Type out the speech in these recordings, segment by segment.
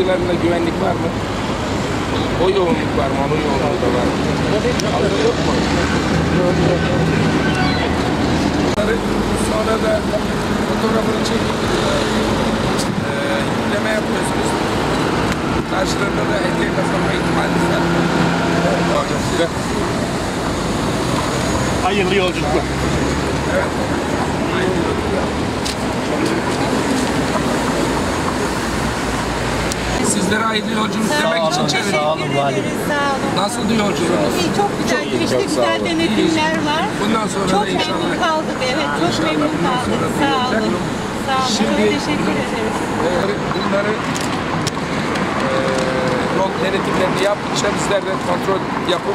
aralarında güvenlik var mı? O yoğunluk var mı? Onun yoğunluğu da var mı? Altta yok mu? Sonra da fotoğrafını çekip yükleme yapıyorsunuz. Karşılarında da hediye kazanma ihtimaliniz var. Size. Hayırlı yolculuklar. Evet. Hayırlı yolculuklar. Sizlere hayırlı yolculuk demek için çevirdim. Sağ olun valim. Sağ olun. Nasıldı yolculuğunuz? İyi, çok güzel. İşte güzel denetimler var. Bundan sonra Çok da inşallah. memnun kaldık. Evet, çok memnun kaldık. Sağ olun. Sağ olun. Şimdi, Çok teşekkür ederiz. Bunları yol denetimlerini yaptıkça bizler de kontrol yapıp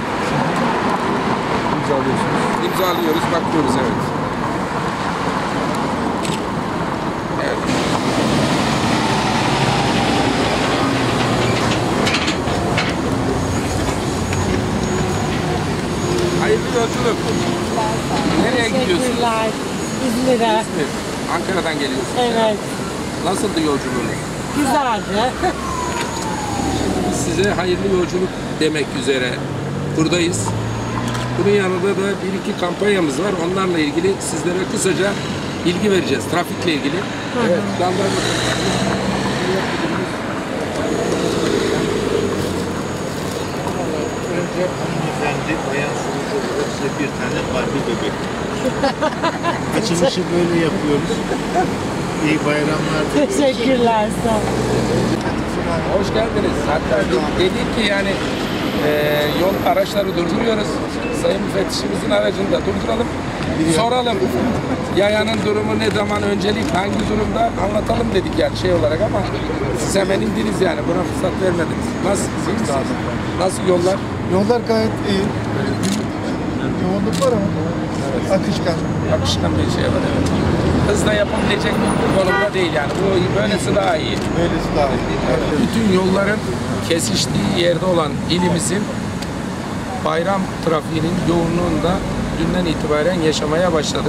imzalıyoruz, bakıyoruz, evet. Evet. Hayırlı yolculuk. Nereye gidiyorsunuz? Teşekkürler. İzmir'e. İzmir. Ankara'dan geliyorsunuz. Evet. Nasıldı yolculuğunuz? Güzeldi. Biz size hayırlı yolculuk demek üzere buradayız. Bunun yanında da bir iki kampanyamız var. Onlarla ilgili sizlere kısaca bilgi vereceğiz. Trafikle ilgili. Evet. Önce hanımefendi bayan sunucu olarak size bir tane Barbie bebek. Açılışı böyle yapıyoruz. İyi bayramlar diliyoruz. Teşekkürler. Sağ olun. Hoş geldiniz. Hatta dedik ki yani yol araçları durduruyoruz. Sayın müfettişimizin aracında durduralım. Soralım. Yayanın durumu ne zaman, öncelik hangi durumda anlatalım dedik yani şey olarak ama siz hemen indiniz yani. Buna fırsat vermediniz. Nasılsınız? Nasıl yollar? Yollar gayet iyi. Yoğunluk var ama akışkan. Akışkan bir şey var, evet. Hızla yapabilecek bir konumda değil yani. Bu böylesi daha iyi. Böylesi daha iyi. Evet. Bütün yolların kesiştiği yerde olan ilimizin bayram trafiğinin yoğunluğunda dünden itibaren yaşamaya başladık.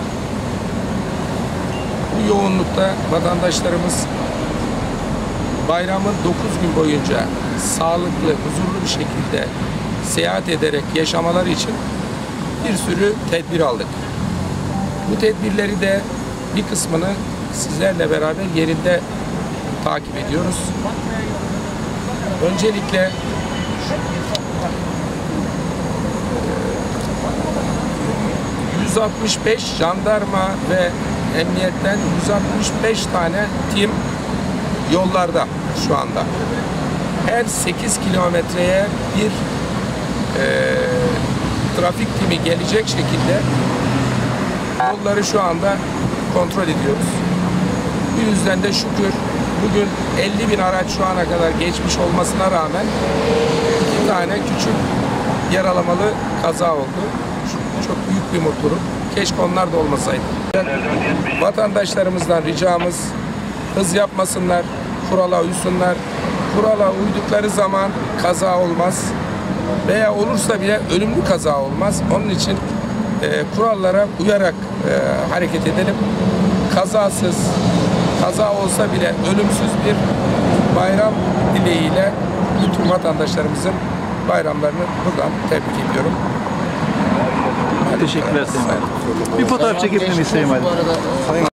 Bu yoğunlukta vatandaşlarımız bayramın 9 gün boyunca sağlıklı, huzurlu bir şekilde seyahat ederek yaşamaları için bir sürü tedbir aldık. Bu tedbirleri de bir kısmını sizlerle beraber yerinde takip ediyoruz. Öncelikle ...165 jandarma ve emniyetten 165 tane tim yollarda şu anda. Her 8 kilometreye bir trafik timi gelecek şekilde yolları şu anda kontrol ediyoruz. Bu yüzden de şükür bugün 50.000 araç şu ana kadar geçmiş olmasına rağmen 2 tane küçük yaralamalı kaza oldu. Çok büyük bir mutluluk. Keşke onlar da olmasaydı. Vatandaşlarımızdan ricamız hız yapmasınlar, kurala uysunlar. Kurala uydukları zaman kaza olmaz veya olursa bile ölümlü kaza olmaz. Onun için kurallara uyarak hareket edelim. Kazasız, kaza olsa bile ölümsüz bir bayram dileğiyle bütün vatandaşlarımızın bayramlarını buradan tebrik ediyorum. Teşekkürler Sayın Valim. Bir fotoğraf çekebilir miyiz Sayın Valim?